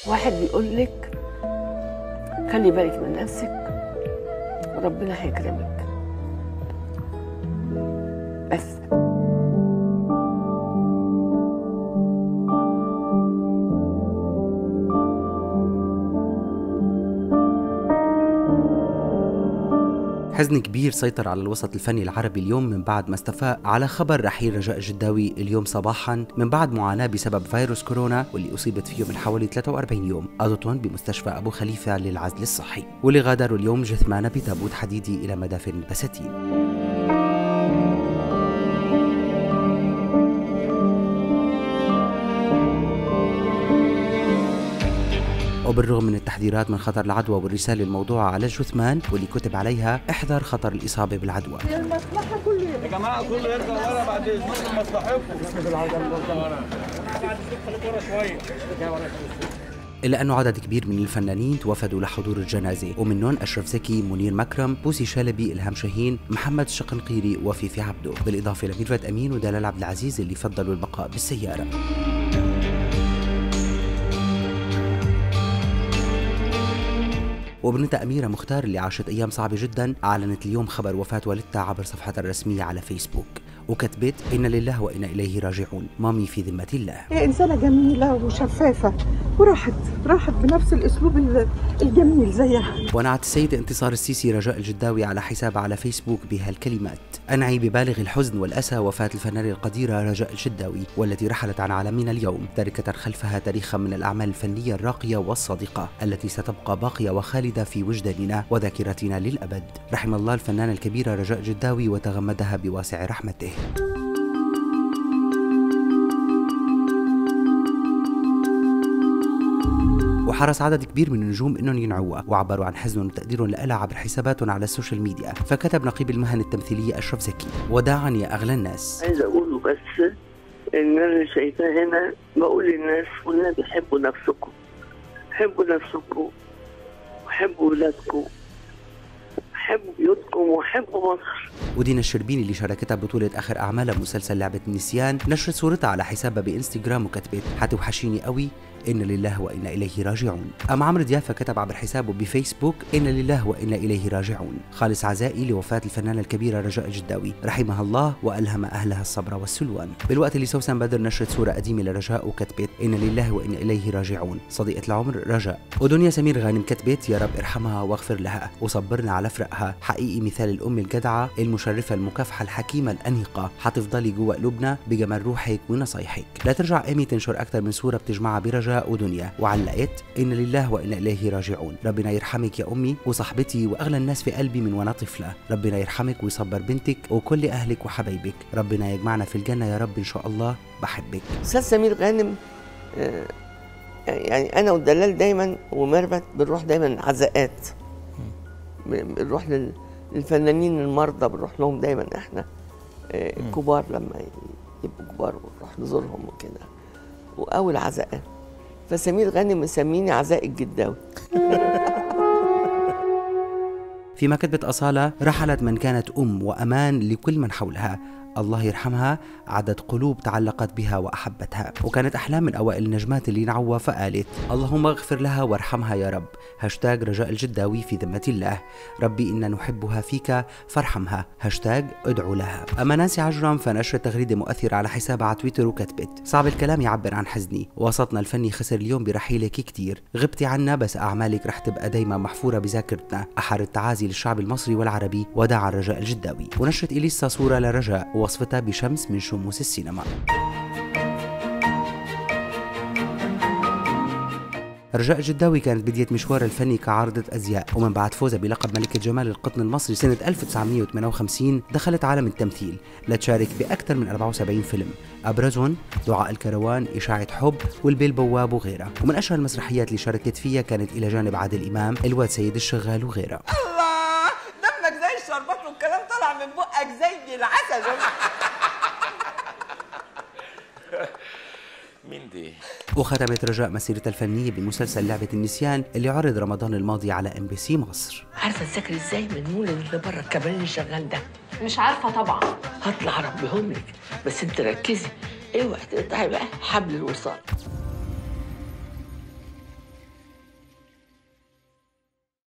واحد بيقول لك خلي بالك من نفسك وربنا هيكرمك بس. حزن كبير سيطر على الوسط الفني العربي اليوم من بعد ما استفاق على خبر رحيل رجاء الجداوي اليوم صباحا من بعد معاناة بسبب فيروس كورونا واللي أصيبت فيه من حوالي 43 يوم قضتهم بمستشفى أبو خليفة للعزل الصحي، واللي غادروا اليوم جثمانه بتابوت حديدي إلى مدافن البساتين. وبالرغم من التحذيرات من خطر العدوى والرسالة الموضوعة على الجثمان واللي كتب عليها احذر خطر الإصابة بالعدوى. يا جماعة كله يرجع ورا بعد إذنكم مصلحتكم. بعد خليك ورا شوية. إلا أنه عدد كبير من الفنانين توافدوا لحضور الجنازة، ومنهم أشرف زكي، منير مكرم، بوسي شلبي، إلهام شاهين، محمد الشقنقيري وفيفي عبده، بالإضافة لميرفت أمين ودلال عبد العزيز اللي فضلوا البقاء بالسيارة. وابنتها أميرة مختار اللي عاشت أيام صعبة جدا أعلنت اليوم خبر وفاة والدتها عبر صفحتها الرسمية على فيسبوك، وكتبت إن لله وإنا إليه راجعون، مامي في ذمة الله. هي إنسانة جميلة وشفافة وراحت بنفس الأسلوب الجميل زيها. ونعت السيدة انتصار السيسي رجاء الجداوي على حسابها على فيسبوك بهالكلمات: أنعي ببالغ الحزن والأسى وفاة الفنانة القديرة رجاء الجداوي والتي رحلت عن عالمنا اليوم، تاركة خلفها تاريخا من الأعمال الفنية الراقية والصادقة التي ستبقى باقية وخالدة في وجداننا وذاكرتنا للأبد. رحم الله الفنانة الكبيرة رجاء الجداوي وتغمدها بواسع رحمته. وحرص عدد كبير من النجوم انهم ينعوها وعبروا عن حزنهم وتقديرهم لها عبر حساباتهم على السوشيال ميديا، فكتب نقيب المهن التمثيلية أشرف زكي: وداعا يا أغلى الناس. عايز أقوله بس إن أنا شايفاه هنا، بقول للناس والنبي حبوا نفسكم، حبوا نفسكم وحبوا ولادكم وحبوا بيوتكم وحبوا مصر. ودينا الشربيني اللي شاركتها بطولة آخر أعمالها بمسلسل لعبة النسيان نشرت صورتها على حسابها بإنستغرام وكتبت: حتوحشيني قوي، إن لله وإنا إليه راجعون. أما عمرو دياب فكتب عبر حسابه بفيسبوك: إن لله وإنا إليه راجعون، خالص عزائي لوفاة الفنانة الكبيرة رجاء الجداوي، رحمها الله وألهم أهلها الصبر والسلوان. بالوقت اللي سوسن بدر نشرت صورة قديمة لرجاء وكتبت: إن لله وإنا إليه راجعون، صديقة العمر رجاء. ودنيا سمير غانم كتبت: يا رب ارحمها واغفر لها وصبرنا على فراقها، حقيقي مثال الأم الجدعة المشرفة المكافحة الحكيمة الأنيقة، حتفضلي جوا قلوبنا بجمال روحك ونصايحك. لا ترجع إيمي تنشر أكثر من صورة بتجمعها برجاء ودنيا، وعلقت: إن لله وإنا إليه راجعون، ربنا يرحمك يا أمي وصاحبتي وأغلى الناس في قلبي من وأنا طفلة، ربنا يرحمك ويصبر بنتك وكل أهلك وحبايبك، ربنا يجمعنا في الجنة يا رب إن شاء الله، بحبك. أستاذ سمير غانم يعني أنا والدلال دايما وميرفت بنروح دايما عزاءات، بنروح للفنانين المرضى، بنروح لهم دايما احنا الكبار لما يبقوا كبار ونروح نزورهم وكده، وأول عزاءات. فسمير غانم مسميني عزاء الجداوي. فيما كتبت أصالة: رحلت من كانت أم وأمان لكل من حولها، الله يرحمها، عدد قلوب تعلقت بها وأحبتها، وكانت أحلام من أوائل النجمات اللي نعوها، فقالت: اللهم اغفر لها وارحمها يا رب، هاشتاج رجاء الجداوي في ذمة الله، ربي إنا نحبها فيك فارحمها، هاشتاج ادعو لها. أما نانسي عجرم فنشرت تغريدة مؤثرة على حسابها على تويتر وكتبت: صعب الكلام يعبر عن حزني، وسطنا الفني خسر اليوم برحيلك كتير، غبتي عنا بس أعمالك رح تبقى دايما محفورة بذاكرتنا، أحر التعازي للشعب المصري والعربي، وداعا رجاء الجداوي. ونشرت إليسا صورة لرجاء ووصفتها بشمس من شموس السينما. رجاء الجداوي كانت بداية مشوارها الفني كعارضة أزياء، ومن بعد فوزها بلقب ملكة جمال القطن المصري سنة 1958 دخلت عالم التمثيل لتشارك بأكثر من 74 فيلم، أبرزهم دعاء الكروان، إشاعة حب، والبيه بواب وغيرها. ومن أشهر المسرحيات اللي شاركت فيها كانت إلى جانب عادل إمام، الواد سيد الشغال وغيرها. الله، دمك زي الشربات والكلام طلع من بقك زي العسل. مين دي؟ وختمت رجاء مسيرتها الفنية بمسلسل لعبة النسيان اللي عرض رمضان الماضي على MBC مصر. عارفة تذاكري ازاي من مولد اللي بره الكباريه اللي شغال ده؟ مش عارفة طبعا. هطلع اربيهم لك، بس انت ركزي اوعي تقطعي بقى حبل الوصال.